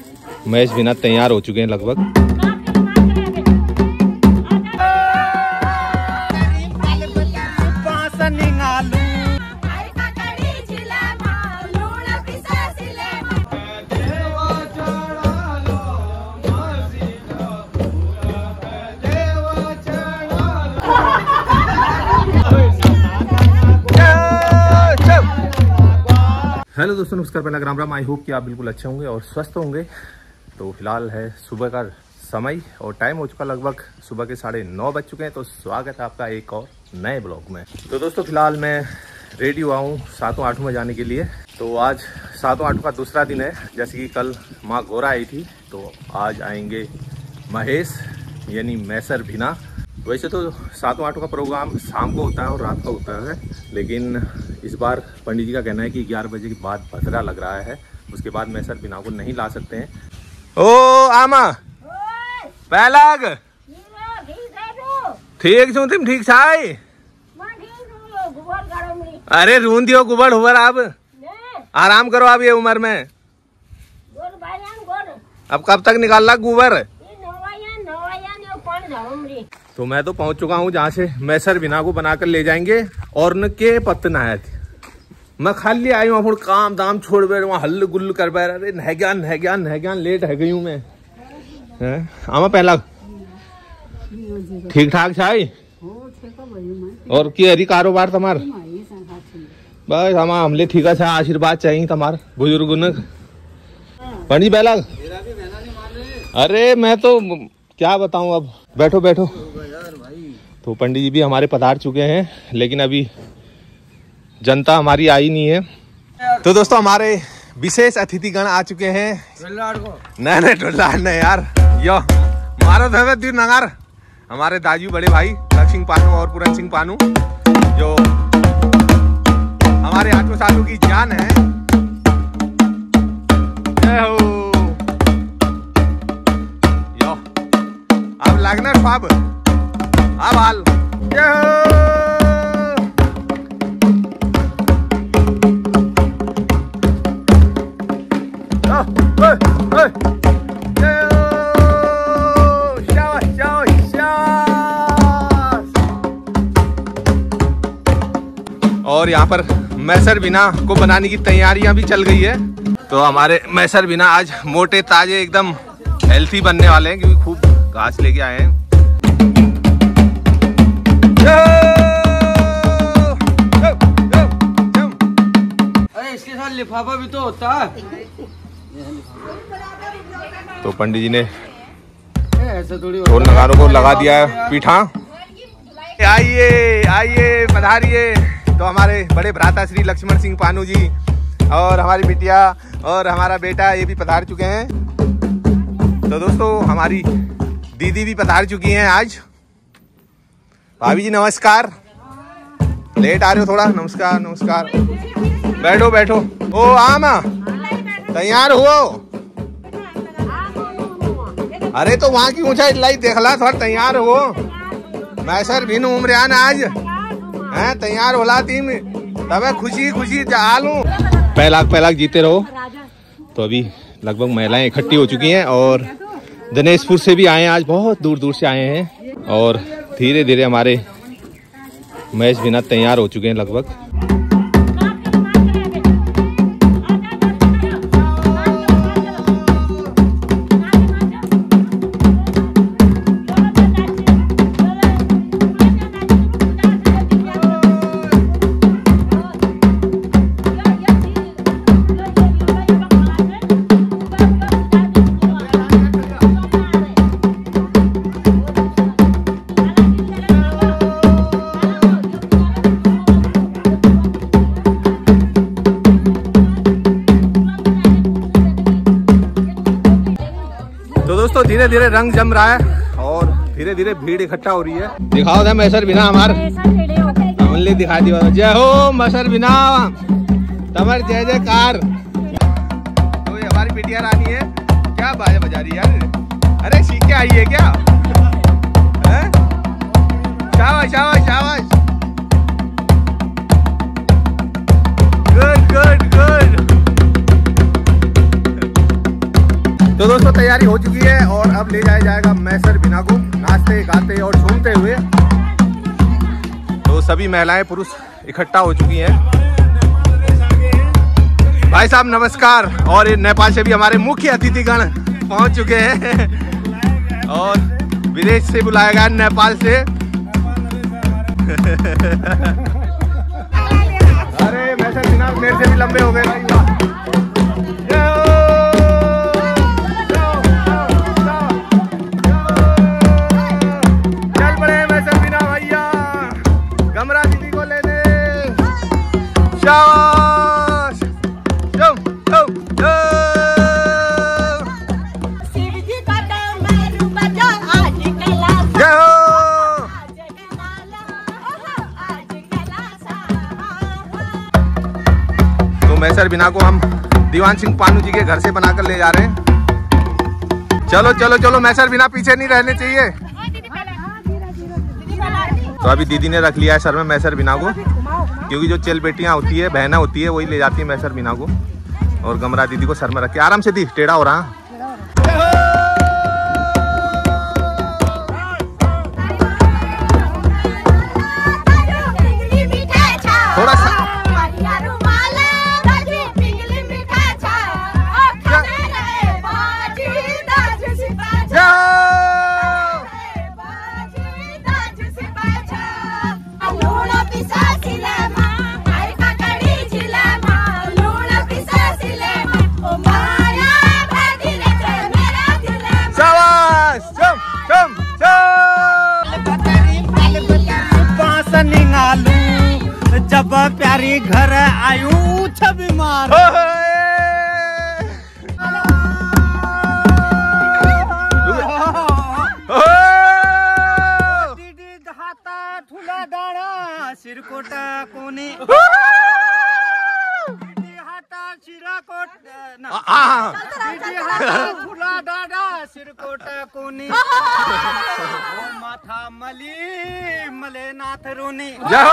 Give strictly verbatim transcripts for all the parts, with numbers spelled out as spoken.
महेश बिना तैयार हो चुके हैं लगभग। हेलो दोस्तों, नमस्कार, पहला राम राम। आई होप कि आप बिल्कुल अच्छे होंगे और स्वस्थ होंगे। तो फिलहाल है सुबह का समय और टाइम हो चुका लगभग सुबह के साढ़े नौ बज चुके हैं। तो स्वागत है आपका एक और नए ब्लॉग में। तो दोस्तों फिलहाल मैं रेडी हुआ हूँ सातों आठों में जाने के लिए। तो आज सातों आठों का दूसरा दिन है। जैसे कि कल माँ गोरा आई थी, तो आज आएंगे महेश यानी मैसर भिना। वैसे तो सातों आठों का प्रोग्राम शाम को होता है और रात को होता है, लेकिन इस बार पंडित जी का कहना है कि ग्यारह बजे के बाद भद्रा लग रहा है, उसके बाद मैसर बिना को नहीं ला सकते हैं। ओ आमा पहलग ठीक छू, तुम ठीक छाई? अरे रून दियो गुबड़ हुबर, आप आराम करो आप ये उम्र में। अब कब तक निकाल ला गुबर? तो मैं तो पहुंच चुका हूँ जहाँ से मैसर बिना को बनाकर ले जाएंगे। और न के पत्ते आया थे, मैं खाली आई हूँ फिर काम दाम छोड़ बैठ वहाँ हल्ल गुल्ल कर बैठ। अरे नह ज्ञान नह ज्ञान नह ज्ञान लेट है गई हूँ मैं। आमा पहला ठीक ठाक छाई और की हरी कारोबार तमार? बस हमारा हमले ठीक है, आशीर्वाद चाहिए तमार बुजुर्ग ने। पंडित पहला अरे मैं तो क्या बताऊं, अब बैठो बैठो। तो पंडित जी भी हमारे पधार चुके हैं, लेकिन अभी जनता हमारी आई नहीं है। तो दोस्तों हमारे विशेष अतिथिगण आ चुके हैं। नहीं नहीं ढुल्लाड़ नहीं यार, यो मारो धवे दूर नगार। हमारे दाजू बड़े भाई लक्ष्मी पानू और पूरन सिंह पानू, जो हमारे आठों सालों की जान है। यो अब लगना ख्वाब अब हाल। और यहाँ पर मैसर बिना को बनाने की तैयारियां भी चल गई है। तो हमारे मैसर बिना आज मोटे ताजे एकदम हेल्थी बनने वाले हैं, क्योंकि खूब घास लेके आए हैं। अरे इसके साथ लिफाफा भी तो होता है। तो पंडित जी ने ढोल नगारों को लगा दिया है पीठा। आइए आइए पधारिए। तो हमारे बड़े भ्राता श्री लक्ष्मण सिंह पानू जी और हमारी बिटिया और हमारा बेटा ये भी पधार चुके हैं। तो दोस्तों हमारी दीदी भी पधार चुकी हैं आज। भाभी जी नमस्कार, लेट आ रहे हो थोड़ा। नमस्कार नमस्कार, बैठो बैठो। ओ आमा तैयार हुओ? अरे तो वहाँ की ऊंचाई लाई देखला, थोड़ा तैयार हो। मैसर भिन उम्रियान आज है तैयार होला तीन, तब खुशी खुशी चालू। पहलाक पहलाक जीते रहो। तो अभी लगभग महिलाएं इकट्ठी हो चुकी हैं और दिनेशपुर से भी आए हैं, आज बहुत दूर दूर से आए हैं। और धीरे धीरे हमारे महेश बिना तैयार हो चुके हैं लगभग। तो धीरे धीरे रंग जम रहा है और धीरे धीरे भीड़ इकट्ठा हो रही है। दिखाओ था मैसर बिना हमारे हमले दिखा दिया। जय हो मैसर बिना, तमर जय जयकार। तो ये हमारी बिटिया रानी है, क्या बाजा बजा रही है यार। अरे सीख के आई है क्या? शाबाश शाबाश शाबाश, गुड गुड गुड। तो दोस्तों तैयारी हो चुकी है और अब ले जाया जाएगा मैसर बिना को नाचते गाते और झूमते हुए। तो सभी महिलाएं पुरुष इकट्ठा हो चुकी हैं। भाई साहब नमस्कार। और नेपाल से भी हमारे मुख्य अतिथिगण पहुंच चुके हैं और विदेश से बुलाया गया नेपाल से। अरे मैसर बिना मेरे से भी लंबे हो गए भाई। चल पड़े मैसर बिना भैया गमरा दीदी को लेने। शाबाश जाओ जाओ जाओ। मैसर बिना को हम दीवान सिंह पानू जी के घर से बनाकर ले जा रहे हैं। चलो चलो चलो मैसर बिना पीछे नहीं रहने चाहिए। तो अभी दीदी ने रख लिया है सर में मैसर बिना को, क्योंकि जो चेल बेटियां होती है बहना होती है वही ले जाती है मैसर बिना को। और गमरा दीदी को सर में रख के आराम से दी टेढ़ा हो रहा। थोड़ा सा जब प्यारी घर आयु छवि मार दीदी हाथा ठुला डाड़ा सिरकोटा कोनी दीदी हाथा सिरकोट दीदी हाथा ठुला डाड़ा सिरकोटा कोनी माथा मली मलेनाथ रोनी।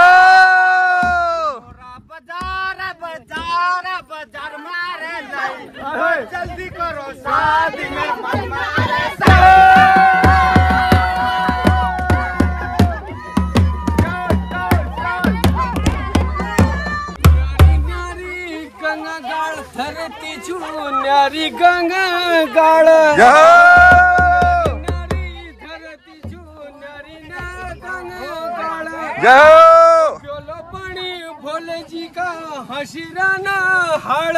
बाजार बाजार बाजार मारे लाई जल्दी करो शादी में मन मारे न्यारी गंगा गाड़ धरती छू न्यारी गंगा गाड़ न्यारी धरती छू न्यारी ना गंगा गाड़ भोले जी का हसीराना हाड़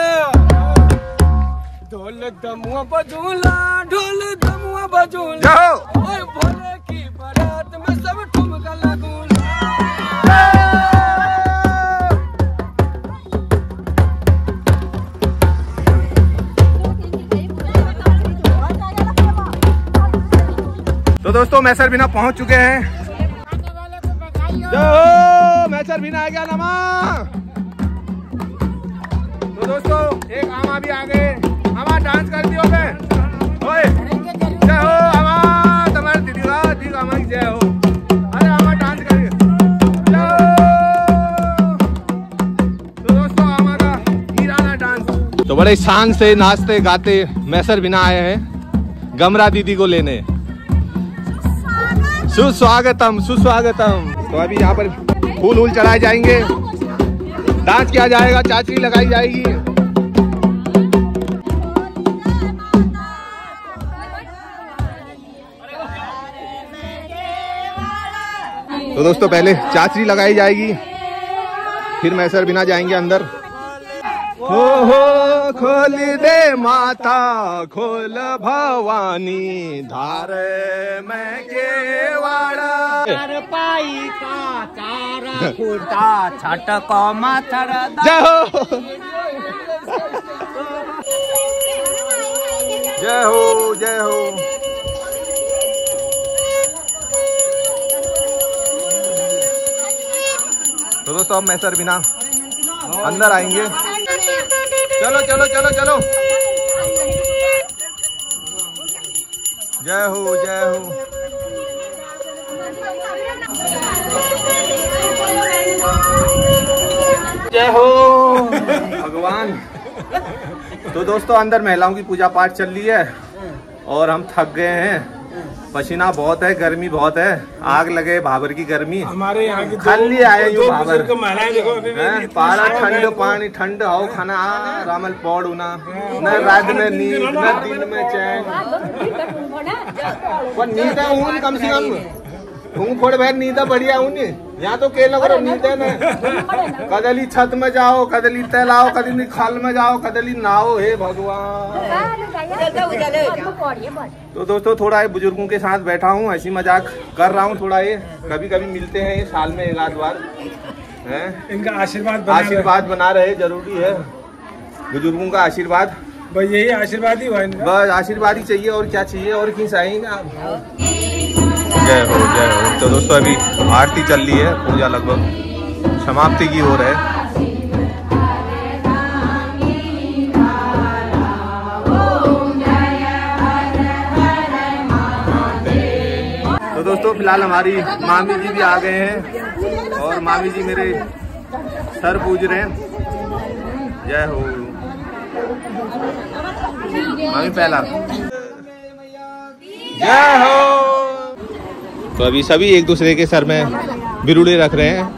ढोल दमुआ बजूला ढोल दमुआ बजूला ओए भोले की बारात में सब ठुमका लगूला। तो दोस्तों मैसर बिना पहुंच चुके हैं। जो मैसर बिना आ गया नमा। तो दोस्तों एक आमा भी आ गए। आमा डांस कर दियो बे। ओए जय हो आमा तुम्हारे दीदी का दीदी आमा की जय हो। अरे आमा डांस करिए। तो दोस्तों आमा का हीराना डांस। तो बड़े शान से नाचते गाते मैसर बिना आए हैं गमरा दीदी को लेने। सुस्वागतम सुस्वागतम। तो अभी यहाँ पर फूल वूल चढ़ाए जाएंगे, डांस किया जाएगा, चाचरी लगाई जाएगी। तो दोस्तों पहले चाचरी लगाई जाएगी, फिर मैसर बिना जाएंगे अंदर। हो हो खोल दे माता खोल भवानी धार में केवाड़ा पाई का चारा फूटा छठ को माथर जय हो जय हो जय हो। तो दोस्तों अब मैसर बिना अंदर आएंगे। चलो चलो चलो चलो जय हो जय हो। जय हो भगवान। तो दोस्तों अंदर महिलाओं की पूजा पाठ चल रही है और हम थक गए हैं, पसीना बहुत है, गर्मी बहुत है, आग लगे भाबर की गर्मी। हमारे यहाँ की खाली आए यूं भाबर देखो पारा ठंड पानी ठंड हो खाना रामल पौड़ ना न रात में नींद न दिन में चैन नींद है कम से कम थोड़े भाई नींद बढ़िया हूँ यहाँ तो केला करो नींद है ना कदली छत में जाओ, कदली तैलाओ, कदली खाल में जाओ, कदली नाओ, हे भगवान। तो दोस्तों थोड़ा बुजुर्गों के साथ बैठा हूँ, ऐसी मजाक कर रहा हूँ थोड़ा, ये कभी कभी मिलते हैं साल में एक आध बार है। इनका आशीर्वाद आशीर्वाद बना रहे, जरूरी है बुजुर्गों का आशीर्वाद, बस यही आशीर्वाद ही हुआ, बस आशीर्वाद ही चाहिए और क्या चाहिए, और क्यों चाहिए आप। जय हो जय हो। तो दोस्तों अभी आरती चल रही है, पूजा लगभग समाप्ति की ओर है। तो दोस्तों फिलहाल हमारी मामी जी भी आ गए हैं और मामी जी मेरे सर पूज रहे हैं। जय हो मामी पहला जय हो। तो अभी सभी एक दूसरे के सर में बिरुड़े रख रहे हैं।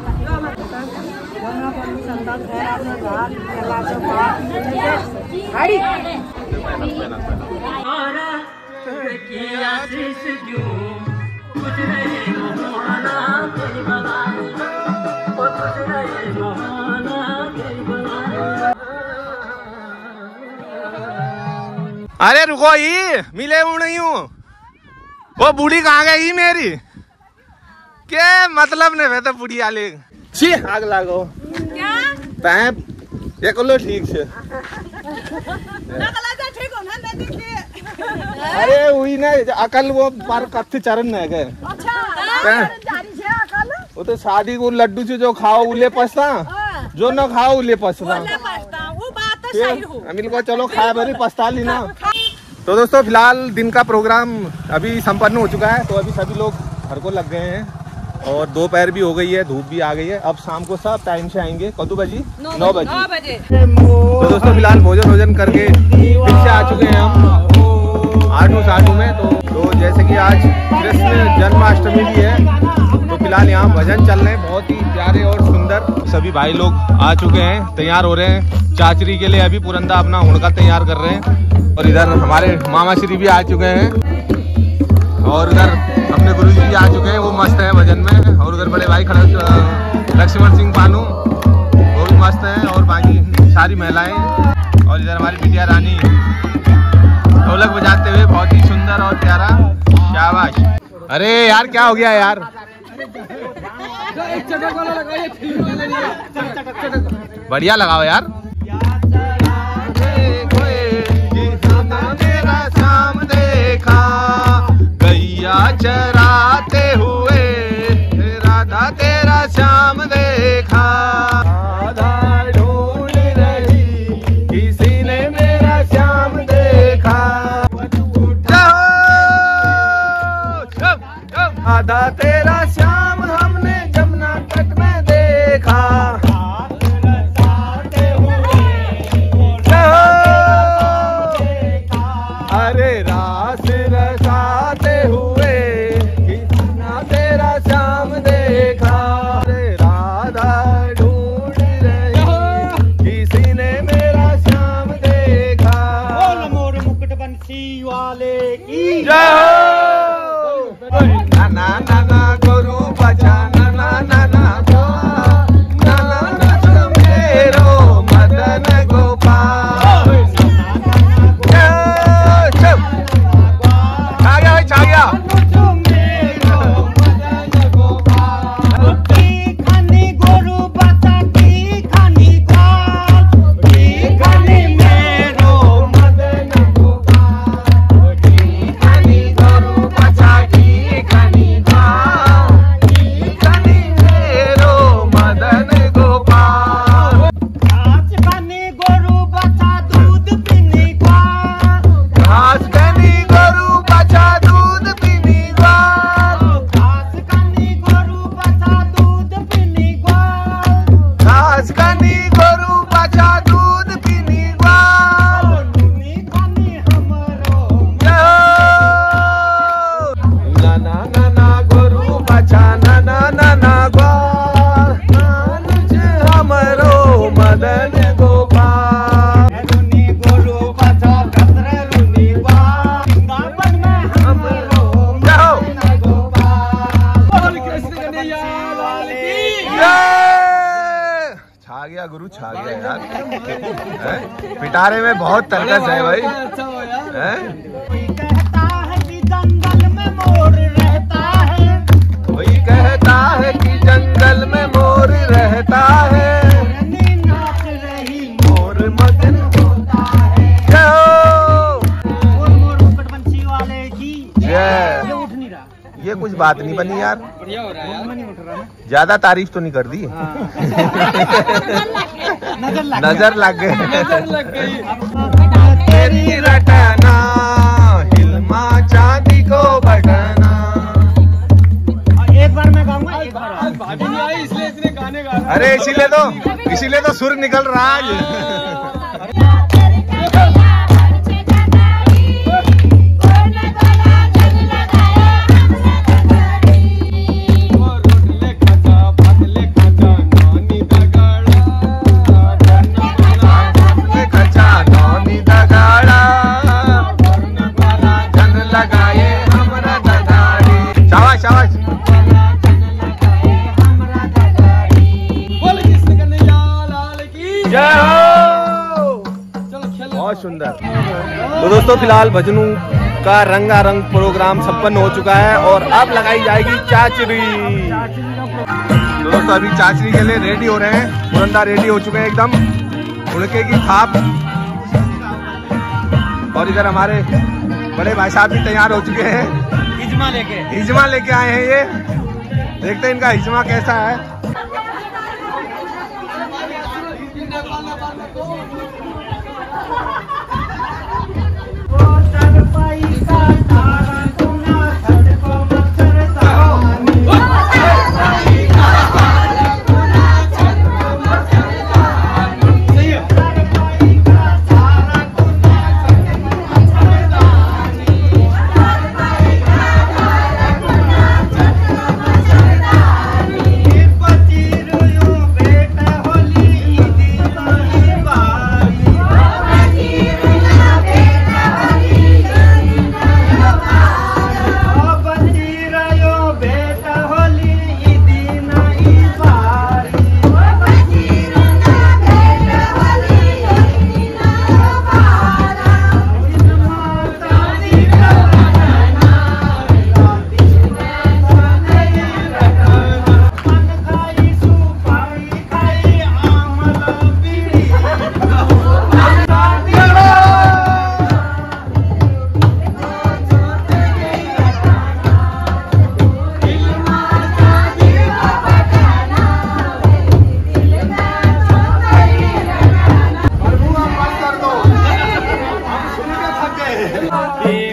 अरे रुको ही मिले हूँ नहीं हूँ, वो बूढ़ी कहाँ गई मेरी, के मतलब ने वे तो बूढ़ी आले छी आग लागो क्या पैप ये कर लो ठीक से ठीक हो ना देखिए। अरे वही ना अकल वो पर कत्थे चरण है के अच्छा वो तो शादी को लड्डू से जो खाओ उले पछता, जो ना खाओ उले पछता, वो बात तो सही हो। अमिल को चलो खाए भरी पछता ली ना। तो दोस्तों फिलहाल दिन का प्रोग्राम अभी संपन्न हो चुका है, तो अभी सभी लोग घर को लग गए हैं और दोपहर भी हो गई है, धूप भी आ गई है। अब शाम को सब टाइम से आएंगे, कदू बजी नौ बजे। तो दोस्तों फिलहाल भोजन भोजन करके पीछे आ चुके हैं हम आठू साठू में। तो, तो जैसे कि आज कृष्ण जन्माष्टमी भी है, तो फिलहाल यहाँ भजन चल रहे हैं बहुत ही प्यारे और सुंदर। सभी भाई लोग आ चुके हैं, तैयार हो रहे हैं चाचरी के लिए, अभी पुरंदा अपना हुड़का तैयार कर रहे हैं। और इधर हमारे मामा श्री भी आ चुके हैं और इधर अपने गुरु जी भी आ चुके हैं, वो मस्त है भजन में। और उधर बड़े भाई खड़े लक्ष्मण सिंह पानू वो भी मस्त है, और बाकी सारी महिलाएं। और इधर हमारी बिटिया रानी ढोलक बजाते हुए बहुत ही सुंदर और प्यारा, शाबाश। अरे यार क्या हो गया यार, बढ़िया लगाओ यार। शाम देखा गैया चराते हुए, राधा तेरा श्याम देखा, राधा ढूंढ रही किसी ने मेरा श्याम देखा। राधा तेरा श्याम हमने जमुना तट में देखा, अरे रास रसाते हुए कितना तेरा श्याम देखा, अरे राधा ढूंढ रही किसी ने मेरा श्याम देखा। बोल मोर मुकुट बंसी वाले की जय हो। नाना नाना गुरु बचा नाना नाना नाना नाना मेरो मदन गोपाल। Bye. पिटारे में बहुत तरकस है भाई। अच्छा हो यार। हैं? कहता है कि जंगल में मोर रहता है, कोई कहता है कि जंगल में मोर रहता है, मोरनी नाच रही मोर मगन होता है। जय मोर मोर मुकुटवंशी वाले की जय। ये उठ नहीं रहा, ये कुछ बात नहीं बनी यार, बढ़िया हो रहा है यार। मैं नहीं उठ रहा ना। ज्यादा तारीफ तो नहीं कर दी। नजर लग नजर लग गए। नजर लग गई। तेरी रटना हिलमा चांदी को बटना। एक बार मैं गाऊंगा, एक बार आज भाभी नहीं आई इसलिए इसने गाने गा रहा है। अरे इसीलिए तो इसीलिए तो सुर निकल रहा आज। बहुत सुंदर। तो दोस्तों फिलहाल भजनों का रंगारंग प्रोग्राम संपन्न हो चुका है और अब लगाई जाएगी चाचरी। तो दोस्तों अभी चाचरी के लिए रेडी हो रहे हैं, मुरंदा रेडी हो चुके हैं एकदम, उड़के की थाप। और इधर हमारे बड़े भाई साहब भी तैयार हो चुके हैं, हिजमा लेके हिजमा लेके आए हैं। ये देखते हैं इनका हिजमा कैसा है। ये